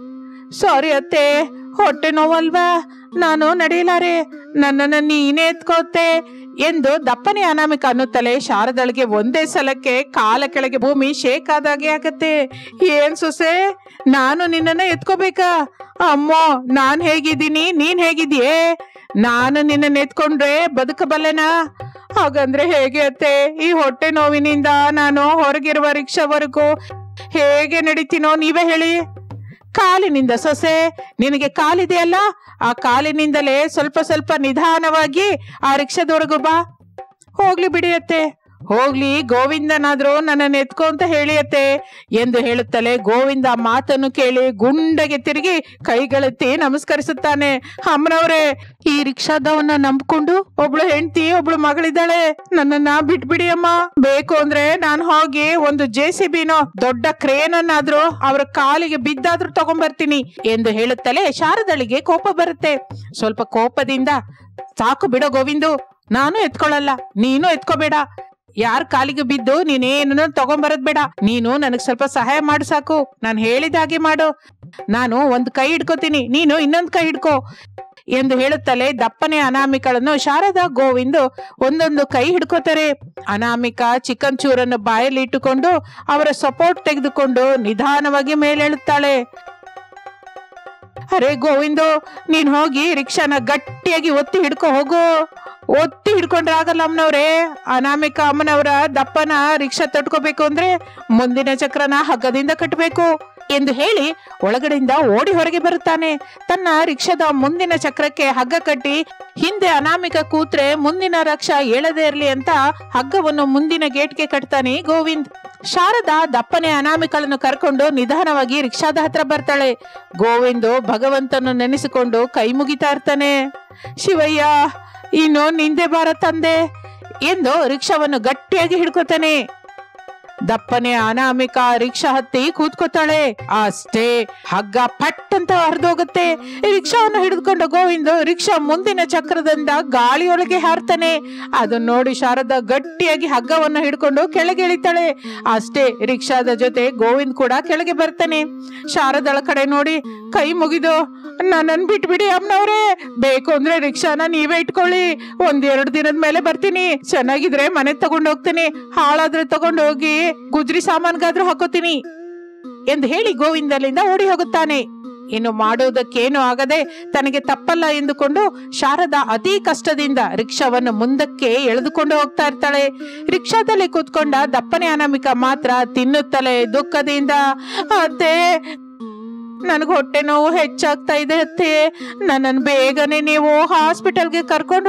ಸಾರಿ ಅತ್ತೆ, ಹೊಟ್ಟೆ ನೋವಲ್ವಾ, ನಾನು ನಡೆಯಲಾರೆ, ನನ್ನನ್ನು ನೀನೇ ಎತ್ಕೋತೆ ಎಂದು ದಪ್ಪನೆ ಅನಾಮಿಕ ಅನ್ನುತ್ತಲೇ ಶಾರದಳಿಗೆ ಒಂದೇ ಸಲಕ್ಕೆ ಕಾಲ ಕೆಳಗೆ ಭೂಮಿ ಶೇಕ್ ಆದಾಗೆ ಆಗತ್ತೆ. ಏನ್ ಸೊಸೆ, ನಾನು ನಿನ್ನನ್ನ ಎತ್ಕೋಬೇಕಾ? ಅಮ್ಮೋ, ನಾನ್ ಹೇಗಿದ್ದೀನಿ, ನೀನ್ ಹೇಗಿದೀಯೇ? ನಾನು ನಿನ್ನ ಎತ್ಕೊಂಡ್ರೆ ಬದುಕಬಲ್ಲೆನಾ? ಹಾಗಂದ್ರೆ ಹೇಗೆ ಅತ್ತೆ? ಈ ಹೊಟ್ಟೆ ನೋವಿನಿಂದ ನಾನು ಹೊರಗಿರುವ ರಿಕ್ಷಾವರೆಗೂ ಹೇಗೆ ನಡೀತೀನೋ ನೀವೇ ಹೇಳಿ. ಕಾಲಿನಿಂದ ಸೊಸೆ, ನಿನಗೆ ಕಾಲಿದೆಯಲ್ಲ, ಆ ಕಾಲಿನಿಂದಲೇ ಸ್ವಲ್ಪ ಸ್ವಲ್ಪ ನಿಧಾನವಾಗಿ ಆ ರಿಕ್ಷಾದವರೆಗೂ ಬಾ. ಹೋಗ್ಲಿ ಬಿಡಿ ಅತ್ತೆ, ಹೋಗ್ಲಿ, ಗೋವಿಂದನಾದ್ರೂ ನನ್ನನ್ನು ಎತ್ಕೋ ಅಂತ ಹೇಳಿಯತ್ತೆ ಎಂದು ಹೇಳುತ್ತಲೇ ಗೋವಿಂದ ಮಾತನ್ನು ಕೇಳಿ ಗುಂಡಗೆ ತಿರುಗಿ ಕೈಗಳೆತ್ತಿ ನಮಸ್ಕರಿಸುತ್ತಾನೆ. ಅಮ್ಮನವ್ರೆ, ಈ ರಿಕ್ಷಾದವನ್ನ ನಂಬ್ಕೊಂಡು ಒಬ್ಳು ಹೆಂಡತಿ ಒಬ್ಳು ಮಗಳಿದ್ದಾಳೆ, ನನ್ನನ್ನ ಬಿಟ್ಬಿಡಿ ಅಮ್ಮ. ಬೇಕು ಅಂದ್ರೆ ನಾನು ಹೋಗಿ ಒಂದು JCBನೋ ದೊಡ್ಡ ಕ್ರೇನ್ ಅನ್ನಾದ್ರೂ ಅವರ ಕಾಲಿಗೆ ಬಿದ್ದಾದ್ರೂ ತಗೊಂಡ್ಬರ್ತೀನಿ ಎಂದು ಹೇಳುತ್ತಲೇ ಶಾರದಳಿಗೆ ಕೋಪ ಬರುತ್ತೆ. ಸ್ವಲ್ಪ ಕೋಪದಿಂದ, ಸಾಕು ಬಿಡೋ ಗೋವಿಂದು, ನಾನು ಎತ್ಕೊಳ್ಳಲ್ಲ, ನೀನು ಎತ್ಕೋಬೇಡ, ಯಾರ ಕಾಲಿಗೆ ಬಿದ್ದು ನೀನೇನು ತಗೊಂಬರದ್ ಬೇಡ, ನೀನು ನನಗ್ ಸ್ವಲ್ಪ ಸಹಾಯ ಮಾಡು ಸಾಕು, ನಾನು ಹೇಳಿದ ಹಾಗೆ ಮಾಡು, ನಾನು ಒಂದು ಕೈ ಹಿಡ್ಕೋತೀನಿ, ನೀನು ಇನ್ನೊಂದು ಕೈ ಹಿಡ್ಕೋ ಎಂದು ಹೇಳುತ್ತಲೇ ದಪ್ಪನೆ ಅನಾಮಿಕಳನ್ನು ಶಾರದಾ ಗೋವಿಂದು ಒಂದೊಂದು ಕೈ ಹಿಡ್ಕೋತಾರೆ. ಅನಾಮಿಕ ಚಿಕನ್ ಚೂರನ್ನು ಬಾಯಲ್ಲಿ ಇಟ್ಟುಕೊಂಡು ಅವರ ಸಪೋರ್ಟ್ ತೆಗೆದುಕೊಂಡು ನಿಧಾನವಾಗಿ ಮೇಲೇಳುತ್ತಾಳೆ. ಅರೆ ಗೋವಿಂದು, ನೀನ್ ಹೋಗಿ ರಿಕ್ಷಾನ ಗಟ್ಟಿಯಾಗಿ ಒತ್ತಿ ಹಿಡ್ಕೊ ಹೋಗು. ಒತ್ತಿ ಹಿಡ್ಕೊಂಡ್ರೆ ಆಗಲ್ಲ ಅಮ್ಮನವ್ರೆ, ಅನಾಮಿಕ ಅಮ್ಮನವರ ದಪ್ಪನ ರಿಕ್ಷಾ ತಟ್ಕೋಬೇಕು ಅಂದ್ರೆ ಮುಂದಿನ ಚಕ್ರನ ಹಗ್ಗದಿಂದ ಕಟ್ಟಬೇಕು ಎಂದು ಹೇಳಿ ಒಳಗಡೆಯಿಂದ ಓಡಿ ಹೊರಗೆ ಬರುತ್ತಾನೆ. ತನ್ನ ರಿಕ್ಷಾದ ಮುಂದಿನ ಚಕ್ರಕ್ಕೆ ಹಗ್ಗ ಕಟ್ಟಿ ಹಿಂದೆ ಅನಾಮಿಕ ಕೂತ್ರೆ ಮುಂದಿನ ರಿಕ್ಷಾ ಏಳದೇ ಇರ್ಲಿ ಅಂತ ಹಗ್ಗವನ್ನು ಮುಂದಿನ ಗೇಟ್ಗೆ ಕಟ್ತಾನೆ ಗೋವಿಂದ್. ಶಾರದಾ ದಪ್ಪನೆ ಅನಾಮಿಕಳನ್ನು ಕರ್ಕೊಂಡು ನಿಧಾನವಾಗಿ ರಿಕ್ಷಾದ ಹತ್ರ ಬರ್ತಾಳೆ. ಗೋವಿಂದು ಭಗವಂತನ ನೆನೆಸಿಕೊಂಡು ಕೈ ಮುಗಿತಾ ಇರ್ತಾನೆ. ಶಿವಯ್ಯ, ಇನ್ನು ನಿಂದೆ ಬಾರ ತಂದೆ ಎಂದು ರಿಕ್ಷಾವನ್ನು ಗಟ್ಟಿಯಾಗಿ ಹಿಡ್ಕೋತಾನೆ. ದಪ್ಪನೆ ಅನಾಮಿಕ ರಿಕ್ಷಾ ಹತ್ತಿ ಕೂತ್ಕೋತಾಳೆ. ಅಷ್ಟೇ, ಹಗ್ಗ ಪಟ್ ಅಂತ ಹರಿದೋಗುತ್ತೆ. ರಿಕ್ಷಾವನ್ನು ಹಿಡಿದುಕೊಂಡ ಗೋವಿಂದ ರಿಕ್ಷಾ ಮುಂದಿನ ಚಕ್ರದಿಂದ ಗಾಳಿಯೊಳಗೆ ಹಾರ್ತಾನೆ. ಅದನ್ನ ನೋಡಿ ಶಾರದಾ ಗಟ್ಟಿಯಾಗಿ ಹಗ್ಗವನ್ನು ಹಿಡ್ಕೊಂಡು ಕೆಳಗೆ ಇಳಿತಾಳೆ. ಅಷ್ಟೇ, ರಿಕ್ಷಾದ ಜೊತೆ ಗೋವಿಂದ್ ಕೂಡ ಕೆಳಗೆ ಬರ್ತಾನೆ. ಶಾರದಳ ಕಡೆ ನೋಡಿ ಕೈ ಮುಗಿದು, ನನ್ನನ್ನು ಬಿಟ್ಬಿಡಿ ಅಮ್ಮನವ್ರೆ, ಬೇಕು ಅಂದ್ರೆ ರಿಕ್ಷಾನ ನೀವೇ ಇಟ್ಕೊಳ್ಳಿ, 1-2 ದಿನದ ಮೇಲೆ ಬರ್ತೀನಿ, ಚೆನ್ನಾಗಿದ್ರೆ ಮನೆ ತಗೊಂಡು ಹೋಗ್ತೀನಿ, ಹಾಳಾದ್ರೆ ತಗೊಂಡು ಹೋಗಿ ಗುಜ್ರಿ ಸಾಮಾನ್ಗಾದ್ರೂ ಹಾಕೋತೀನಿ ಎಂದು ಹೇಳಿ ಗೋವಿಂದಲಿಂದ ಓಡಿ ಹೋಗುತ್ತಾನೆ. ಇನ್ನು ಮಾಡುವುದಕ್ಕೇನು ಆಗದೆ ತನಗೆ ತಪ್ಪಲ್ಲ ಎಂದುಕೊಂಡು ಶಾರದಾ ಅತಿ ಕಷ್ಟದಿಂದ ರಿಕ್ಷಾವನ್ನು ಮುಂದಕ್ಕೆ ಎಳೆದುಕೊಂಡು ಹೋಗ್ತಾ ಇರ್ತಾಳೆ. ರಿಕ್ಷಾದಲ್ಲಿ ಕೂತ್ಕೊಂಡ ದಪ್ಪನೆ ಅನಾಮಿಕ ಮಾತ್ರ ತಿನ್ನುತ್ತಲೇ ದುಃಖದಿಂದ, ಅತ್ತೆ, ನನಗೆ ಹೊಟ್ಟೆ ನೋವು ಹೆಚ್ಚಾಗ್ತಾ ಇದೆ ಅತ್ತೆ, ನನ್ನನ್ನು ಬೇಗನೆ ನೀವು ಹಾಸ್ಪಿಟಲ್ಗೆ ಕರ್ಕೊಂಡು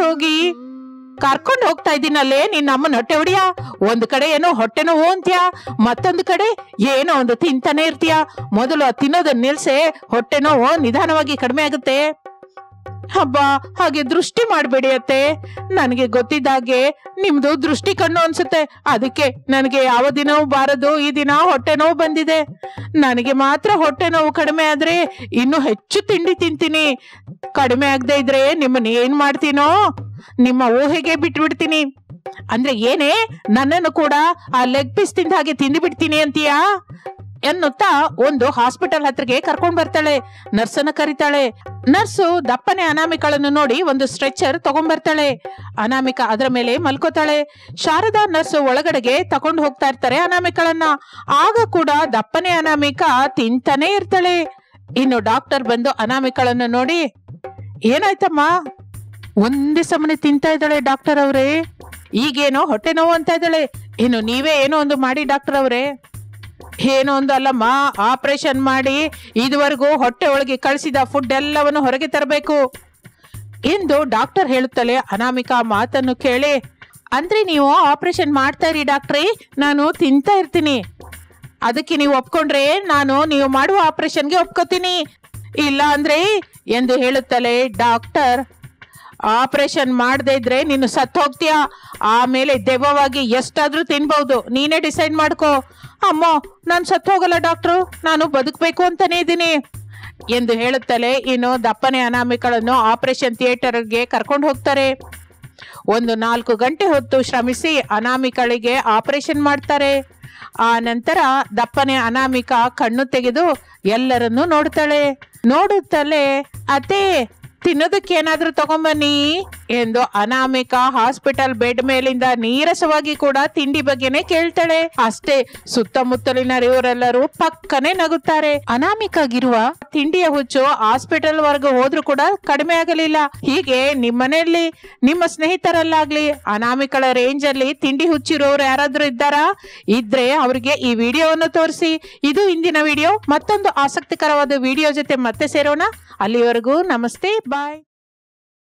ಹೋಗ್ತಾ ಇದ್ದೀನಲ್ಲೇ ನಿನ್ನ ಅಮ್ಮನ ಹೊಟ್ಟೆ ಹೊಡಿಯ. ಒಂದು ಕಡೆ ಏನೋ ಹೊಟ್ಟೆ ನೋವು ಅಂತ್ಯಾ, ಮತ್ತೊಂದು ಕಡೆ ಏನೋ ಒಂದು ತಿಂತಾನೆ ಇರ್ತೀಯ. ಮೊದಲು ತಿನ್ನೋದನ್ನ ನಿಲ್ಸೆ, ಹೊಟ್ಟೆ ನೋವು ನಿಧಾನವಾಗಿ ಕಡಿಮೆ ಆಗುತ್ತೆ. ಹಬ್ಬ, ಹಾಗೆ ದೃಷ್ಟಿ ಮಾಡಬೇಡಿ ಅತ್ತೆ, ನನಗೆ ಗೊತ್ತಿದ್ದಾಗೆ ನಿಮ್ದು ದೃಷ್ಟಿ ಕಣ್ಣು ಅನ್ಸುತ್ತೆ, ಅದಕ್ಕೆ ನನಗೆ ಯಾವ ದಿನವೂ ಬಾರದು ಈ ದಿನ ಹೊಟ್ಟೆ ನೋವು ಬಂದಿದೆ. ನನಗೆ ಮಾತ್ರ ಹೊಟ್ಟೆ ನೋವು ಕಡಿಮೆ ಆದ್ರೆ ಇನ್ನು ಹೆಚ್ಚು ತಿಂಡಿ ತಿಂತೀನಿ, ಕಡಿಮೆ ಆಗದೆ ಇದ್ರೆ ನಿಮ್ಮನ್ನ ಏನ್ ಮಾಡ್ತೀನೋ ನಿಮ್ಮ ಊಹೆಗೆ ಬಿಟ್ಬಿಡ್ತೀನಿ. ಅಂದ್ರೆ ಏನೇ, ನನ್ನನ್ನು ಕೂಡ ಆ ಲೆಗ್ ಪೀಸ್ ತಿಂದ ಹಾಗೆ ತಿಂದು ಬಿಡ್ತೀನಿ ಅಂತೀಯಾ ಎನ್ನುತ್ತಾ ಒಂದು ಹಾಸ್ಪಿಟಲ್ ಹತ್ರಗೆ ಕರ್ಕೊಂಡ್ ಬರ್ತಾಳೆ. ನರ್ಸನ್ನ ಕರೀತಾಳೆ. ನರ್ಸು ದಪ್ಪನೆ ಅನಾಮಿಕಳನ್ನು ನೋಡಿ ಒಂದು ಸ್ಟ್ರೆಚರ್ ತಗೊಂಡ್ಬರ್ತಾಳೆ. ಅನಾಮಿಕ ಅದರ ಮೇಲೆ ಮಲ್ಕೋತಾಳೆ. ಶಾರದಾ ನರ್ಸು ಒಳಗಡೆಗೆ ತಕೊಂಡು ಹೋಗ್ತಾ ಇರ್ತಾರೆ ಅನಾಮಿಕಳನ್ನ. ಆಗ ಕೂಡ ದಪ್ಪನೆ ಅನಾಮಿಕ ತಿಂತಾನೆ ಇರ್ತಾಳೆ. ಇನ್ನು ಡಾಕ್ಟರ್ ಬಂದು ಅನಾಮಿಕಳನ್ನು ನೋಡಿ, ಏನಾಯ್ತಮ್ಮ? ಒಂದೇ ಸಮನೆ ತಿಂತಾ ಇದ್ದಾಳೆ ಡಾಕ್ಟರ್ ಅವ್ರೆ. ಈಗೇನೋ ಹೊಟ್ಟೆ ನೋವು ಅಂತ ಇದ್ದಾಳೆ. ಏನು ನೀವೇ ಏನೋ ಒಂದು ಮಾಡಿ ಡಾಕ್ಟರ್ ಅವ್ರೆ. ಏನೋ ಒಂದು ಅಲ್ಲಮ್ಮ, ಆಪರೇಷನ್ ಮಾಡಿ ಇದುವರೆಗೂ ಹೊಟ್ಟೆ ಒಳಗೆ ಕಳಿಸಿದ ಫುಡ್ ಎಲ್ಲವನ್ನು ಹೊರಗೆ ತರಬೇಕು ಎಂದು ಡಾಕ್ಟರ್ ಹೇಳುತ್ತಲೇ ಅನಾಮಿಕಾ ಮಾತನ್ನು ಕೇಳಿ, ಅಂದ್ರೆ ನೀವು ಆಪರೇಷನ್ ಮಾಡ್ತಾ ಇರಿ ಡಾಕ್ಟ್ರೇ, ನಾನು ತಿಂತಾ ಇರ್ತೀನಿ. ಅದಕ್ಕೆ ನೀವು ಒಪ್ಕೊಂಡ್ರೆ ನಾನು ನೀವು ಮಾಡುವ ಆಪರೇಷನ್ಗೆ ಒಪ್ಕೋತೀನಿ, ಇಲ್ಲ ಅಂದ್ರೆ ಎಂದು ಹೇಳುತ್ತಲೇ ಡಾಕ್ಟರ್, ಆಪರೇಷನ್ ಮಾಡದೇ ಇದ್ರೆ ನೀನು ಸತ್ತು ಹೋಗ್ತೀಯಾ, ಆಮೇಲೆ ದೆವ್ವವಾಗಿ ಎಷ್ಟಾದ್ರೂ ತಿನ್ಬಹುದು, ನೀನೇ ಡಿಸೈಡ್ ಮಾಡ್ಕೋ. ಅಮ್ಮೋ, ನಾನು ಸತ್ತು ಹೋಗಲ್ಲ ಡಾಕ್ಟ್ರು, ನಾನು ಬದುಕಬೇಕು ಅಂತಾನೆ ಇದ್ದೀನಿ ಎಂದು ಹೇಳುತ್ತಲೇ ಇನ್ನು ದಪ್ಪನೆ ಅನಾಮಿಕಳನ್ನು ಆಪರೇಷನ್ ಥಿಯೇಟರ್ಗೆ ಕರ್ಕೊಂಡು ಹೋಗ್ತಾರೆ. 4 ಗಂಟೆ ಹೊತ್ತು ಶ್ರಮಿಸಿ ಅನಾಮಿಕಳಿಗೆ ಆಪರೇಷನ್ ಮಾಡ್ತಾರೆ. ಆ ನಂತರ ದಪ್ಪನೆ ಅನಾಮಿಕಾ ಕಣ್ಣು ತೆಗೆದು ಎಲ್ಲರನ್ನೂ ನೋಡುತ್ತಲೇ ಅತ್ತೆ ತಿನ್ನೋದಕ್ಕೆ ಏನಾದ್ರೂ ತಗೊಂಬನ್ನಿ ಎಂದು ಅನಾಮಿಕಾ ಹಾಸ್ಪಿಟಲ್ ಬೆಡ್ ಮೇಲಿಂದ ನೀರಸವಾಗಿ ಕೂಡ ತಿಂಡಿ ಬಗ್ಗೆನೆ ಕೇಳ್ತಾಳೆ. ಅಷ್ಟೇ, ಸುತ್ತಮುತ್ತಲಿನವರೆಲ್ಲರೂ ಪಕ್ಕನೆ ನಗುತ್ತಾರೆ. ಅನಾಮಿಕಾಗಿರುವ ತಿಂಡಿಯ ಹುಚ್ಚು ಹಾಸ್ಪಿಟಲ್ ವರ್ಗ ಹೋದ್ರೂ ಕೂಡ ಕಡಿಮೆ ಆಗಲಿಲ್ಲ. ಹೀಗೆ ನಿಮ್ಮನೆಯಲ್ಲಿ ನಿಮ್ಮ ಸ್ನೇಹಿತರಲ್ಲಾಗ್ಲಿ ಅನಾಮಿಕಳ ರೇಂಜ್ ಅಲ್ಲಿ ತಿಂಡಿ ಹುಚ್ಚಿರೋರು ಯಾರಾದ್ರೂ ಇದ್ದಾರಾ? ಇದ್ರೆ ಅವ್ರಿಗೆ ಈ ವಿಡಿಯೋವನ್ನು ತೋರಿಸಿ. ಇದು ಇಂದಿನ ವಿಡಿಯೋ. ಮತ್ತೊಂದು ಆಸಕ್ತಿಕರವಾದ ವಿಡಿಯೋ ಜೊತೆ ಮತ್ತೆ ಸೇರೋಣ. ಅಲ್ಲಿವರೆಗೂ ನಮಸ್ತೆ, ಬಾಯ್.